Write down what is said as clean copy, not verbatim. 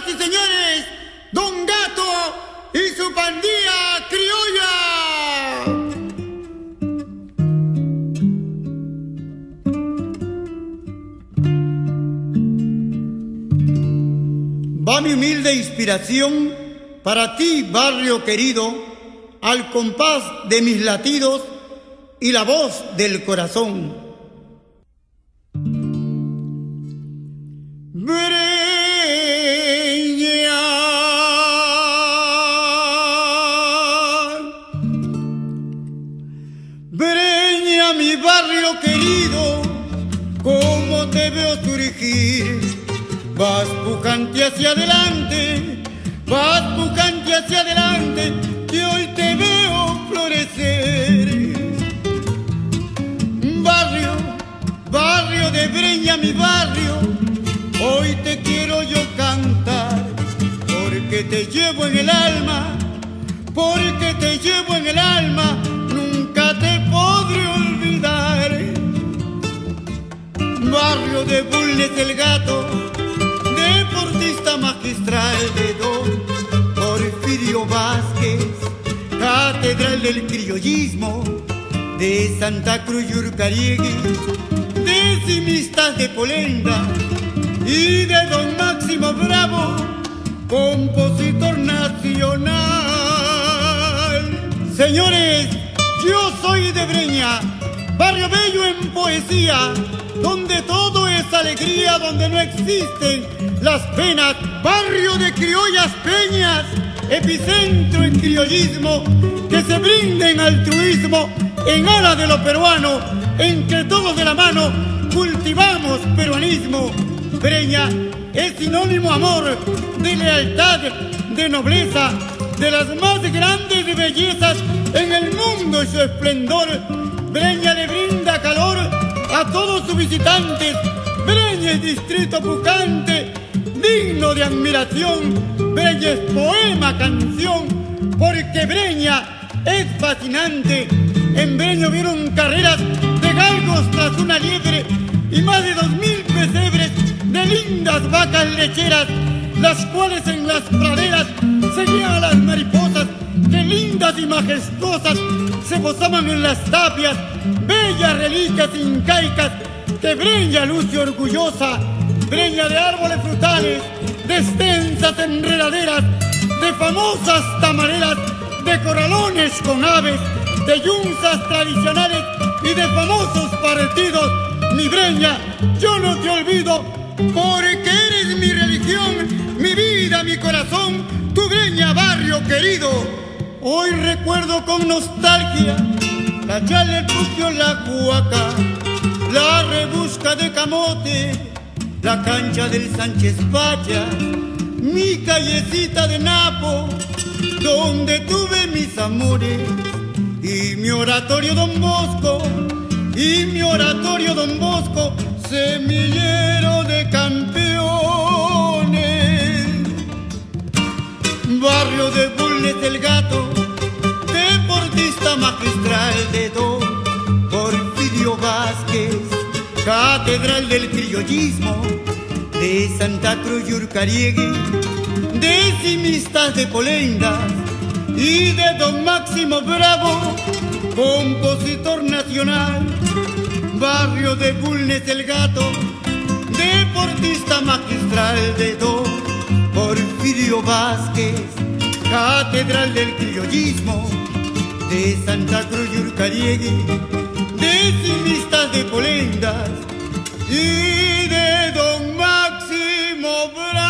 Señoras y señores, Don Gato y su pandilla criolla. Va mi humilde inspiración para ti, barrio querido, al compás de mis latidos y la voz del corazón. Breña, mi barrio querido, cómo te veo surgir. Vas pujante hacia adelante, vas pujante hacia adelante, que hoy te veo florecer. Barrio, barrio de Breña, mi barrio, hoy te quiero yo cantar, porque te llevo en el alma, porque te llevo en el alma, nunca te podré olvidar. Barrio de Bulnes el Gato, deportista magistral de Don Porfirio Vázquez, catedral del criollismo de Santa Cruz Yurcariegui, de Cimistas de Polenda y de Don Máximo Bravo, compositor nacional. Señores, yo soy de Breña, barrio bello en poesía, donde todo es alegría, donde no existen las penas. Barrio de criollas peñas, epicentro en criollismo, que se brinden altruismo en aras de lo peruano, en que todos de la mano cultivamos peruanismo. Breña es sinónimo amor, de lealtad, de nobleza, de las más grandes bellezas en el mundo y su esplendor. Breña le brinda calor a todos sus visitantes. Breña es distrito pujante, digno de admiración. Breña es poema, canción, porque Breña es fascinante. En Breña vieron carreras de galgos tras una liebre y más de 2000 pesebres de lindas vacas lecheras, las cuales en las praderas seguían a las mariposas, que lindas y majestuosas se posaban en las tapias, bellas reliquias incaicas que Breña luce orgullosa. Breña de árboles frutales, de extensas enredaderas, de famosas tamareras, de corralones con aves, de yunzas tradicionales y de famosos partidos. Mi Breña, yo no te olvido, porque eres mi religión, mi vida, mi corazón, tu Breña, barrio querido. Hoy recuerdo con nostalgia la Chale Puquio, la Cuaca, la Rebusca de Camote, la cancha del Sánchez Paya, mi callecita de Napo, donde tuve mis amores, y mi oratorio Don Bosco, y mi oratorio Don Bosco, semillero de campeones. Barrio de Bulnes el Gato, deportista magistral de Don Porfirio Vázquez, catedral del criollismo de Santa Cruz Yurcariegui, de Cimistas de Polenda y de Don Máximo Bravo, compositor nacional. Barrio de Bulnes el Gato, deportista magistral de Don Porfirio Vázquez, catedral del criollismo de Santa Cruz Yurcariegui, de Cimistas de Polendas y de Don Máximo Bravo.